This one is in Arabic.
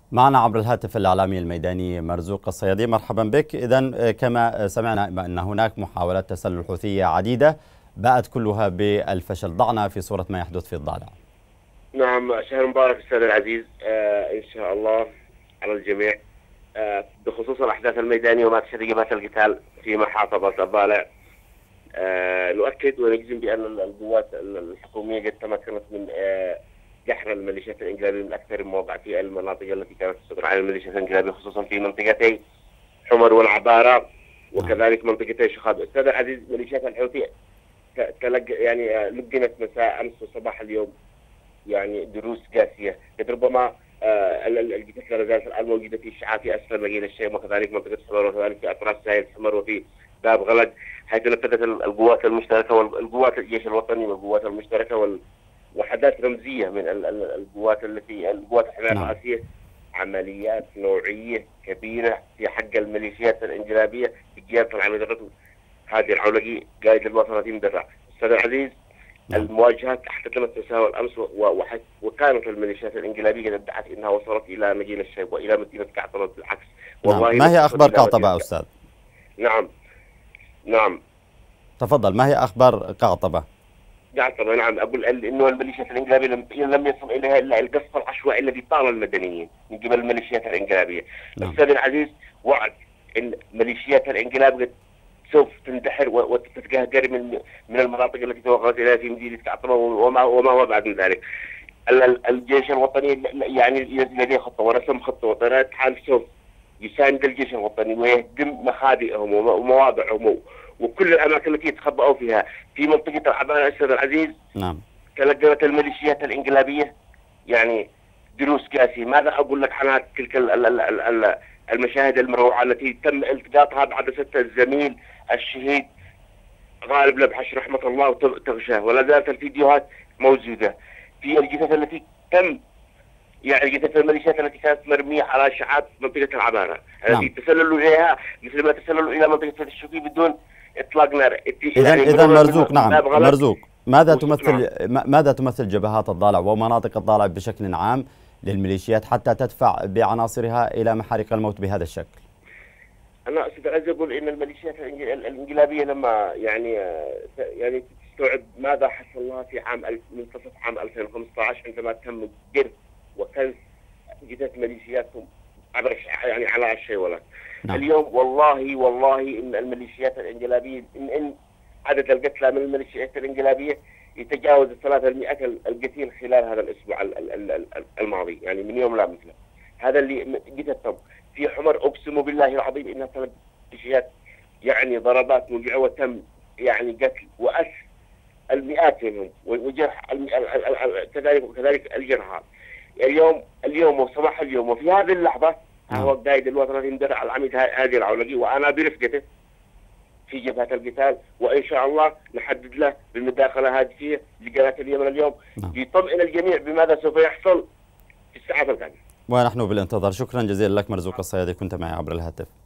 معنا عبر الهاتف الإعلامي الميداني مرزوق الصيادي. مرحبا بك. إذن كما سمعنا أن هناك محاولات تسلل حوثية عديدة باءت كلها بالفشل. ضعنا في صورة ما يحدث في الضالع. نعم، شهر مبارك أستاذ العزيز. إن شاء الله على الجميع. بخصوص الأحداث الميدانية وما تشهد جبهة القتال في محافظة الضالع، نؤكد ونجزم بأن القوات الحكومية قد تمكنت من جحر الميليشيات الإنقلابية من أكثر المواقع في المناطق التي كانت تسيطر على الميليشيات الإنقلابية، خصوصا في منطقتي حمر والعبارة وكذلك منطقتي شخاب. أستاذ العزيز، ميليشيات الحوثي لقنت مساء أمس وصباح اليوم دروس قاسية. قد ربما الجثث لا زالت الآن موجودة في الشعاب في أسفل مدينة الشيم وكذلك منطقة حمر وكذلك في أطراف ساحل حمر وفي باب غلق، حيث نفذت القوات المشتركة والقوات الجيش الوطني والقوات المشتركة وحدات رمزية من القوات الحماية الرئاسية عمليات نوعية كبيرة في حق الميليشيات الإنقلابية بقيادة العميد الركن هادي العولقي قائد الوطني مدرع. أستاذ العزيز، المواجهات احتدمت مساء الامس وكانت الميليشيات الانقلابيه قد ادعت انها وصلت الى مدينه الشيب والى مدينه قعطبه. بالعكس، والله ما هي اخبار قعطبه استاذ؟ نعم تفضل، ما هي اخبار قعطبه؟ نعم، اقول انه الميليشيات الانقلابيه لم يصل اليها الا القصف العشوائي الذي طال المدنيين من قبل الميليشيات الانقلابيه. استاذ العزيز، وعد ان ميليشيات الانقلاب قد سوف تندحر وتتقهقر من المناطق التي توغلت اليها في مدينه قعطبه وما هو بعد من ذلك. الجيش الوطني لديه خطه ورسم خطه وطنيه تحالف سوف يساند الجيش الوطني ويهدم مخابئهم ومواضعهم وكل الاماكن التي يتخبؤوا فيها في منطقه العبانه. استاذ العزيز، نعم، تلقت الميليشيات الانقلابيه دروس قاسيه. ماذا اقول لك عن تلك المشاهد المروعه التي تم التقاطها بعد الزميل الشهيد غالب لبحش رحمه الله وتغشاه، ولا زالت الفيديوهات موجوده في الجثث التي تم جثث الميليشيات التي كانت مرميه على شعاب منطقه العباره التي تسللوا اليها مثل ما تسللوا الى منطقه الشوكي بدون اطلاق نار. اذا مرزوق، نعم مرزوق، ماذا تمثل جبهات الضالع ومناطق الضالع بشكل عام للميليشيات حتى تدفع بعناصرها الى محارق الموت بهذا الشكل؟ انا استاذ اقول ان الميليشيات الانقلابيه لما تستوعب ماذا حصل لها في منتصف عام 2015 عندما تم جرف وكنس جثث ميليشياتهم على الشيولات. نعم. اليوم والله ان الميليشيات الانقلابيه ان عدد القتلى من الميليشيات الانقلابيه يتجاوز 300 القتيل خلال هذا الاسبوع الماضي، من يوم لا مثله. هذا اللي جثثهم في حمر، اقسم بالله العظيم انها ثلاث ميليشيات ضربات موجعه وتم قتل واسر المئات منهم وجرح كذلك الجرحى. اليوم وصباح اليوم وفي هذه اللحظه هو قائد الوطني مدرع العميد هادي العولقي وانا برفقته في جبهه القتال، وان شاء الله نحدد له بالمداخله هاتفيه لقناه اليمن اليوم ليطمئن الجميع بماذا سوف يحصل في الساعات القادمه. ونحن بالانتظار. شكرا جزيلا لك مرزوق الصيادي، كنت معي عبر الهاتف.